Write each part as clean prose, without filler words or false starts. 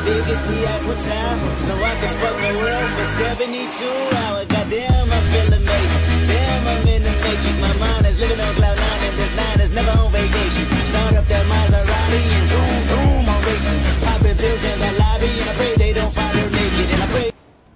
Vegas, the Eiffel Tower, so I can fuck the world for 72 hours. Goddamn, I feel amazing. Damn, I'm in the matrix. My mind is living on cloud nine, and this line is never on vacation. Start up that Maserati and vroom, vroom, I'm racing. Popping pills in the lobby, and I pray they don't find her naked. And I pray.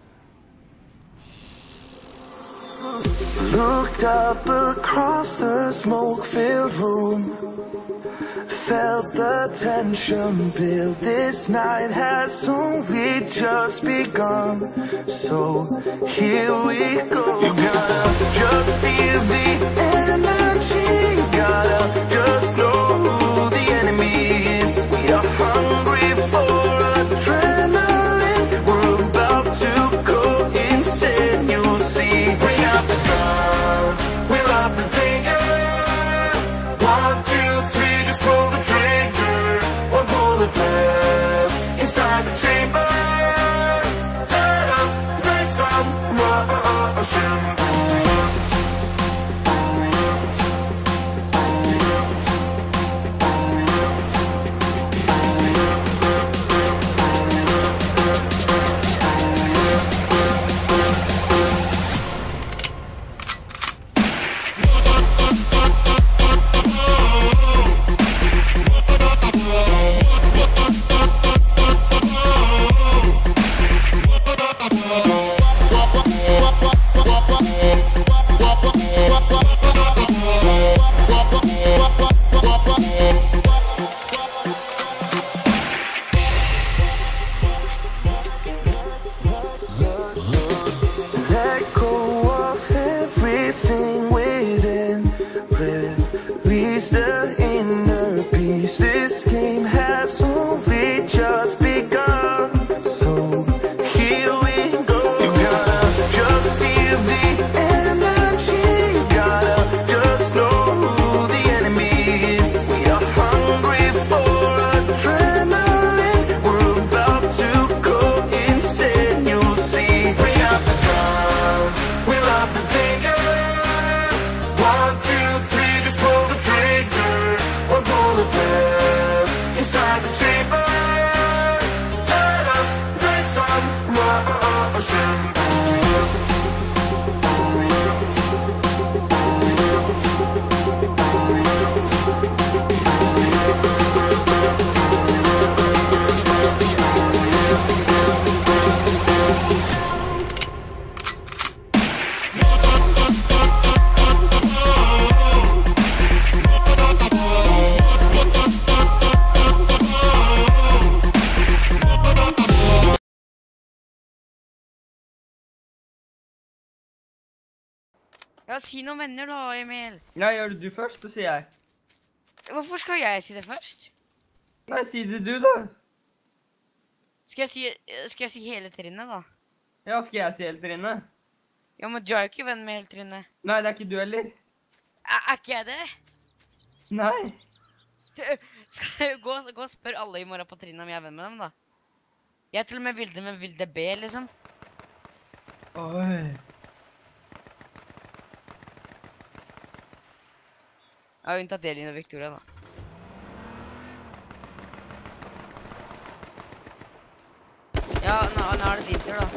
Looked up across the smoke-filled room, felt the tension build. This night has only just begun, so here we go. You gotta just feel the energy, gotta just know who the enemy is. We are hungry for adrenaline, we're about to go insane. You'll see, bring out the guns, we'll out the danger. 1, 2, 3, just pull the trigger. One bullet left inside the chamber. Let us play some Russian. Let go of everything within, release the inner peace. This game has only just begun, so here we go. You gotta just feel the energy, gotta just know who the enemy is. We are hungry for adrenaline, we're about to go insane. You'll see, bring out the guns, we'll out the danger. 1, 2, 3, just pull the trigger. One bullet left inside the chamber. Let us play some Russian. Ja, si noen venner da, Emil. Ja, gjør det du først, så sier jeg. Hvorfor skal jeg si det først? Nei, si det du da. Skal jeg si hele trinnet da? Ja, skal jeg si helt Trine? Ja, men du er jo ikke venn med hele trinnet. Nei, det er ikke du heller. Er ikke jeg det? Nei. Skal jeg gå og spørre alle i morgen på trinnet om jeg er venn med dem da? Jeg er til og med Vilde med Vilde B, liksom. Oi. Ja, unntatt Elin og Victoria da. Ja, nå er det din tur da.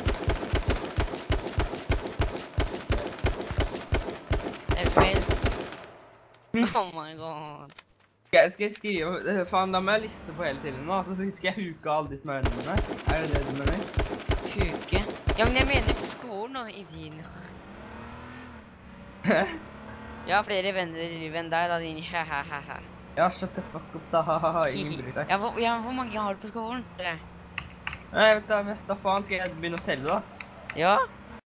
Emil. Oh my god. Skal jeg skrive, faen, da må jeg liste på hele tiden nå, så skal jeg huke alle de smørene. Er det det du mener? Huke? Ja, men jeg mener på skolen og i din. Jeg har flere venner enn deg da, din ha-ha-ha-ha. Ja, shut the fuck up da, ha-ha-ha, ingen bryr seg. Ja, hvor mange har du på skolen? Nei, da faen skal jeg begynne å telle da. Ja?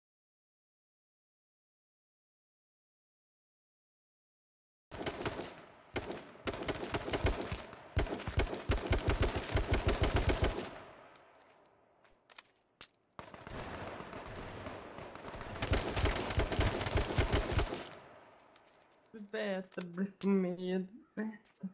Du vet det blir for mye, du vet.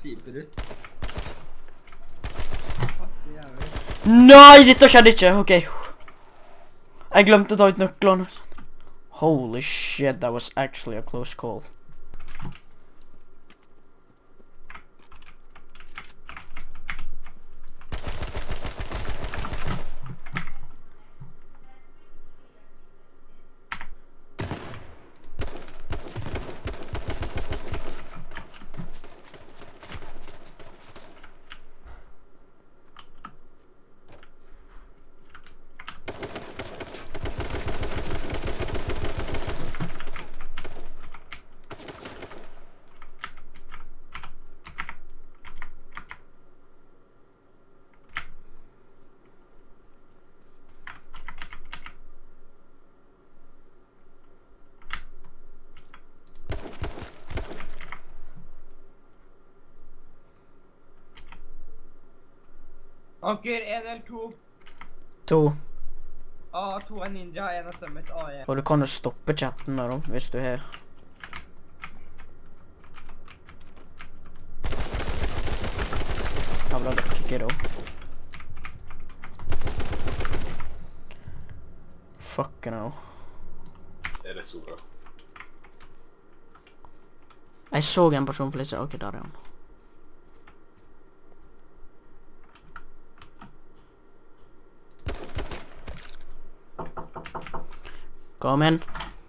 kjipere ut. Nei, dette skjedde ikke. Ok. Jeg glemte å ta ut nøklene. Holy shit, that was actually a close call. Anker, 1 eller 2? 2. A2 er ninja, 1 er summit, A1. Og du kan jo stoppe chatten da, hvis du har. Jævla lucky da. Fucking hell. Det er så bra. Jeg så en person for litt siden. Ok, der er han. Kom inn.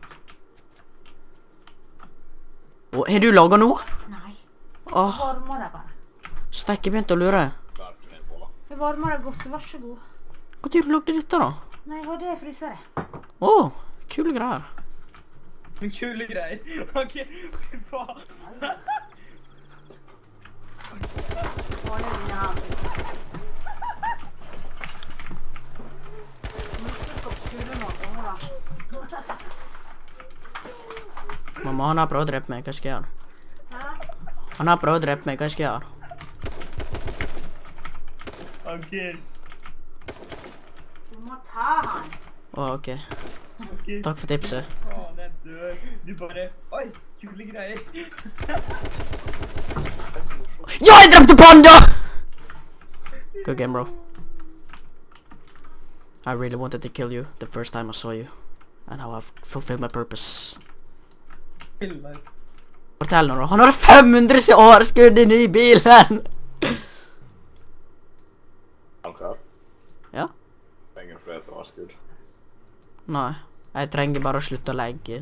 Har du laget noe? Nei. Åh, Varmer deg bare. stekke begynte å lure. Jeg varmer deg godt, vær så god. Hvor tid du lagde dette da? Nei, hva er det frysere? Åh, kule greier. Kule greier. Ok, fy faen. Hva er det dine her? Mamma, han har prøvd å drepe meg. Hva skal jeg gjøre? Han har prøvd å drepe meg. Hva skal jeg gjøre? Anker. Du må ta han. Åh, ok. Anker. Takk for tipset. Faen, jeg dør. Du bare, oi, kule greier. Ja, jeg drepte panda! Good game, bro. I really wanted to kill you the first time I saw you. And now I've fulfilled my purpose. Fortell nå da. Han har 500 årskudd inne i bilen! Anker? Ja? Trenger flere som har skudd. Nei. Jeg trenger bare å slutte å legge.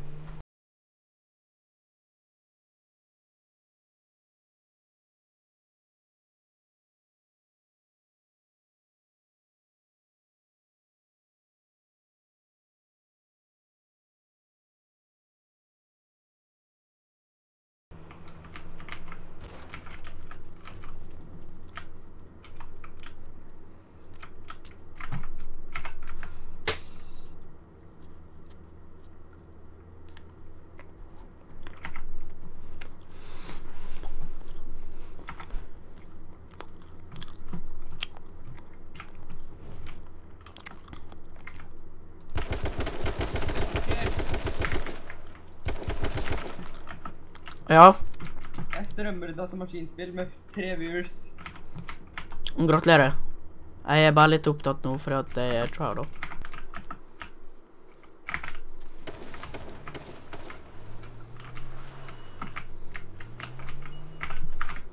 Ja. Jeg strømmer datamaskinspill med 3 viewers. Gratulerer. Jeg er bare litt opptatt nå for at jeg er tryhard da.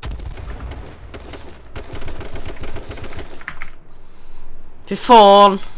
Fy faen!